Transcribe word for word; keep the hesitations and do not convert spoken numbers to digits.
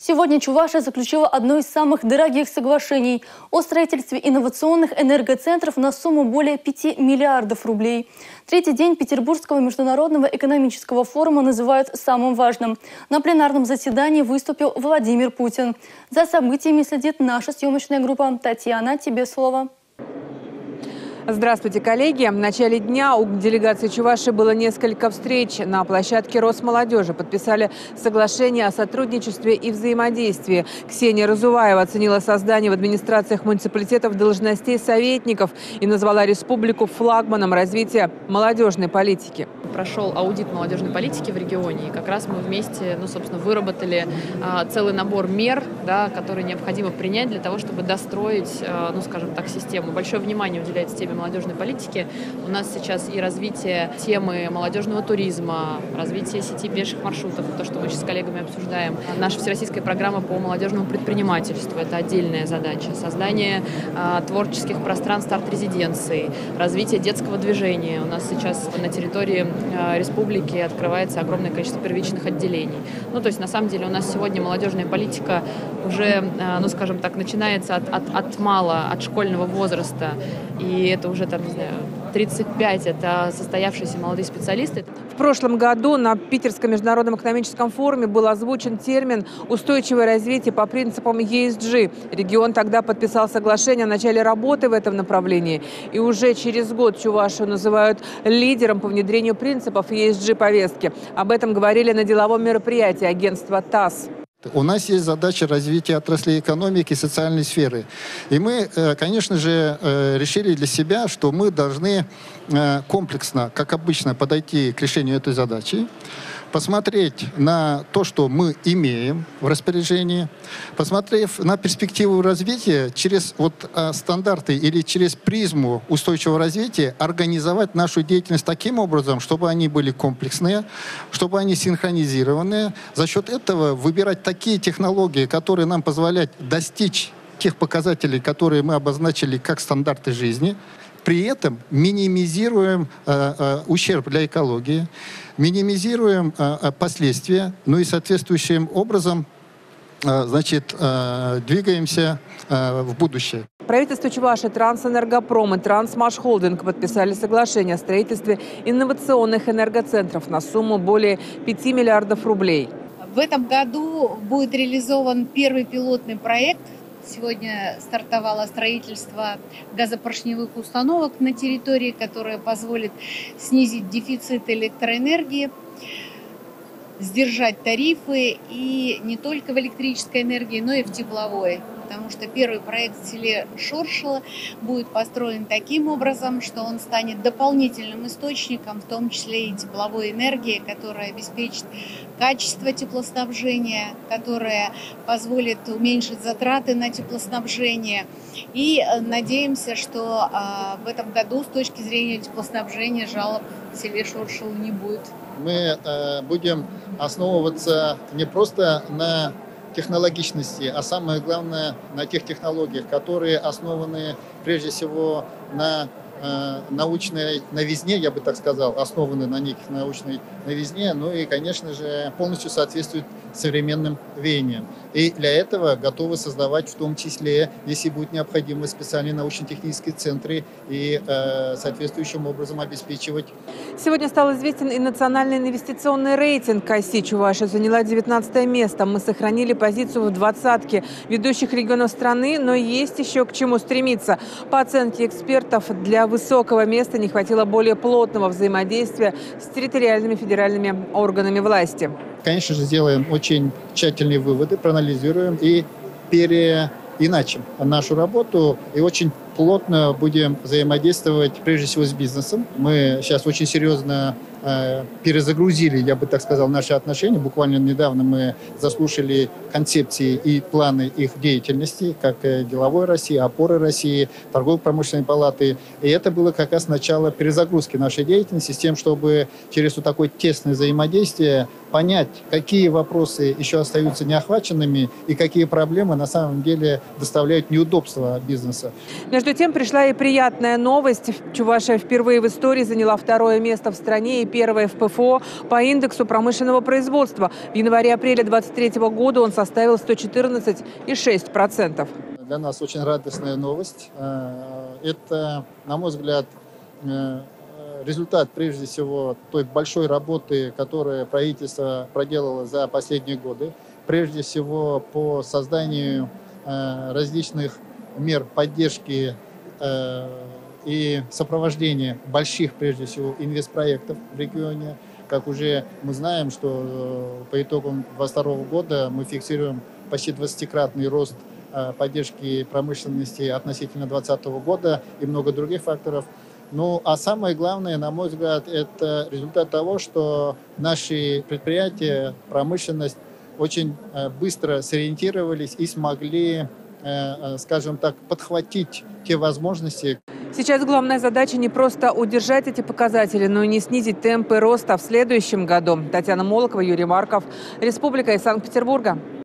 Сегодня Чувашия заключила одно из самых дорогих соглашений о строительстве инновационных энергоцентров на сумму более пяти миллиардов рублей. Третий день Петербургского международного экономического форума называют самым важным. На пленарном заседании выступил Владимир Путин. За событиями следит наша съемочная группа. Татьяна, тебе слово. Здравствуйте, коллеги. В начале дня у делегации Чувашии было несколько встреч. На площадке Росмолодежи подписали соглашение о сотрудничестве и взаимодействии. Ксения Разуваева оценила создание в администрациях муниципалитетов должностей советников и назвала республику флагманом развития молодежной политики. Прошел аудит молодежной политики в регионе, и как раз мы вместе, ну, собственно, выработали а, целый набор мер, да, которые необходимо принять для того, чтобы достроить, а, ну, скажем так, систему. Большое внимание уделяется теме молодежной политики. У нас сейчас и развитие темы молодежного туризма, развитие сети пеших маршрутов, то, что мы сейчас с коллегами обсуждаем. Наша всероссийская программа по молодежному предпринимательству – это отдельная задача. Создание а, творческих пространств арт-резиденций, развитие детского движения. У нас сейчас на территории а, республики открывается огромное количество первичных отделений. Ну, то есть, на самом деле, у нас сегодня молодежная политика уже, а, ну, скажем так, начинается от, от, от мала, от школьного возраста, и это уже там, не знаю, тридцать пять, это состоявшиеся молодые специалисты. В прошлом году на Питерском международном экономическом форуме был озвучен термин «устойчивое развитие по принципам и эс джи». Регион тогда подписал соглашение о начале работы в этом направлении. И уже через год Чувашию называют лидером по внедрению принципов и эс джи-повестки. Об этом говорили на деловом мероприятии агентства ТАСС. У нас есть задача развития отраслей экономики и социальной сферы. И мы, конечно же, решили для себя, что мы должны комплексно, как обычно, подойти к решению этой задачи, посмотреть на то, что мы имеем в распоряжении, посмотрев на перспективу развития через вот, стандарты или через призму устойчивого развития, организовать нашу деятельность таким образом, чтобы они были комплексные, чтобы они синхронизированные. За счет этого выбирать такие технологии, которые нам позволяют достичь тех показателей, которые мы обозначили как стандарты жизни. При этом минимизируем э, э, ущерб для экологии, минимизируем э, последствия, ну и соответствующим образом э, значит, э, двигаемся э, в будущее. Правительство Чувашии, Трансэнергопром и Трансмашхолдинг подписали соглашение о строительстве инновационных энергоцентров на сумму более пяти миллиардов рублей. В этом году будет реализован первый пилотный проект. Сегодня стартовало строительство газопоршневых установок на территории, которое позволит снизить дефицит электроэнергии, сдержать тарифы и не только в электрической энергии, но и в тепловой. Потому что первый проект в селе Шоршило будет построен таким образом, что он станет дополнительным источником, в том числе и тепловой энергии, которая обеспечит качество теплоснабжения, которая позволит уменьшить затраты на теплоснабжение. И надеемся, что а, в этом году с точки зрения теплоснабжения жалоб в селе Шоршило не будет. Мы э, будем основываться не просто на технологичности, а самое главное на тех технологиях, которые основаны прежде всего на э, научной новизне, я бы так сказал, основаны на неких научной новизне, ну и, конечно же, полностью соответствуют современным веяниям. И для этого готовы создавать в том числе, если будет необходимо, специальные научно-технические центры и э, соответствующим образом обеспечивать. Сегодня стал известен и национальный инвестиционный рейтинг ОСИ. Чувашия заняла девятнадцатое место. Мы сохранили позицию в двадцатке ведущих регионов страны, но есть еще к чему стремиться. По оценке экспертов, для высокого места не хватило более плотного взаимодействия с территориальными федеральными органами власти. Конечно же, сделаем очень тщательные выводы, проанализируем и переиначим нашу работу и очень плотно будем взаимодействовать прежде всего с бизнесом. Мы сейчас очень серьезно э, перезагрузили, я бы так сказал, наши отношения. Буквально недавно мы заслушали концепции и планы их деятельности, как деловой России, опоры России, торгово-промышленной палаты. И это было как раз начало перезагрузки нашей деятельности с тем, чтобы через вот такое тесное взаимодействие понять, какие вопросы еще остаются неохваченными и какие проблемы на самом деле доставляют неудобства бизнеса. Между тем пришла и приятная новость. Чувашия впервые в истории заняла второе место в стране и первое в ПФО по индексу промышленного производства. В январе-апреле две тысячи двадцать третьего года он составил сто четырнадцать и шесть десятых процента. Для нас очень радостная новость. Это, на мой взгляд, результат, прежде всего, той большой работы, которую правительство проделало за последние годы. Прежде всего, по созданию различных мер поддержки и сопровождения больших, прежде всего, инвестпроектов в регионе. Как уже мы знаем, что по итогам две тысячи двадцать второго года мы фиксируем почти двадцатикратный рост поддержки промышленности относительно две тысячи двадцатого года и много других факторов. Ну, а самое главное, на мой взгляд, это результат того, что наши предприятия, промышленность очень быстро сориентировались и смогли, скажем так, подхватить те возможности. Сейчас главная задача не просто удержать эти показатели, но и не снизить темпы роста в следующем году. Татьяна Молокова, Юрий Марков, Республика из Санкт-Петербурга.